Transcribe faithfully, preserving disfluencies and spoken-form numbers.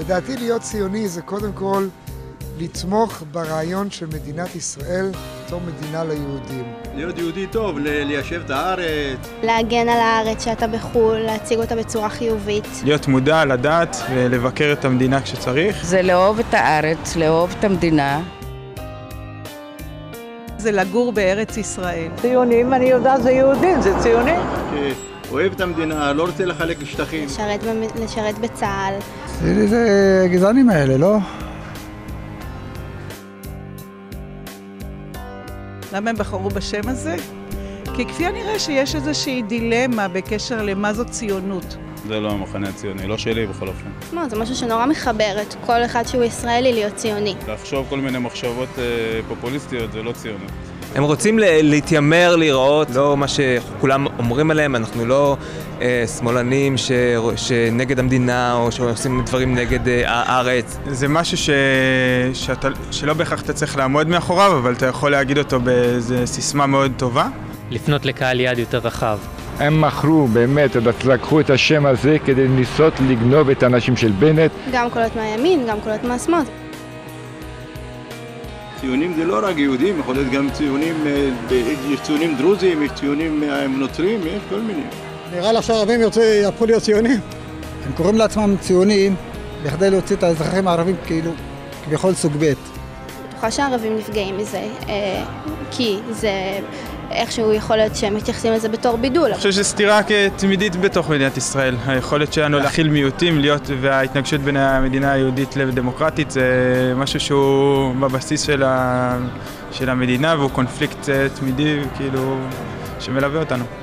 לדעתי להיות ציוני זה קודם כל לתמוך ברעיון של מדינת ישראל בתור מדינה ליהודים. להיות יהודי טוב, ליישב את הארץ. להגן על הארץ שאתה בחו"ל, להציג אותה בצורה חיובית. להיות מודע, לדעת ולבקר את המדינה כשצריך. זה לאהוב את הארץ, לאהוב את המדינה. זה לגור בארץ ישראל. ציונים, אני יודעת, זה יהודים, זה ציונים. אוהב את המדינה, לא רוצה לחלק לשטחים. לשרת, לשרת בצה"ל. זה, זה גזענים האלה, לא? למה הם בחרו בשם הזה? כי כפי הנראה שיש איזושהי דילמה בקשר למה זו ציונות. זה לא המחנה הציוני, לא שלי בכל אופן. לא, זה משהו שנורא מחבר את כל אחד שהוא ישראלי להיות ציוני. לחשוב כל מיני מחשבות אה, פופוליסטיות זה לא ציונות. הם רוצים להתיימר, לראות, לא מה שכולם אומרים עליהם, אנחנו לא אה, שמאלנים ש... שנגד המדינה או שעושים דברים נגד אה, הארץ. זה משהו ש... שאתה... שלא בהכרח אתה צריך לעמוד מאחוריו, אבל אתה יכול להגיד אותו באיזו סיסמה מאוד טובה. לפנות לקהל יעד יותר רחב. הם מכרו באמת, לקחו את השם הזה כדי לנסות לגנוב את האנשים של בנט. גם קולות מהימין, גם קולות מהשמאל. ציונים זה לא רק יהודים, יכול להיות גם ציונים, יש ציונים דרוזים, יש ציונים נוצרים, יש כל מיני. נראה לך שהערבים יהפכו להיות ציונים? הם קוראים לעצמם ציונים בכדי להוציא את האזרחים הערבים כאילו כביכול סוג ב'. בטוחה שהערבים נפגעים מזה, כי זה איכשהו יכול להיות שהם מתייחסים לזה בתור בידול. אני חושב שסתירה תמידית בתוך מדינת ישראל. היכולת שלנו להכיל מיעוטים, להיות וההתנגשות בין המדינה היהודית לדמוקרטית זה משהו שהוא בבסיס של, ה... של המדינה והוא קונפליקט תמידי כאילו שמלווה אותנו.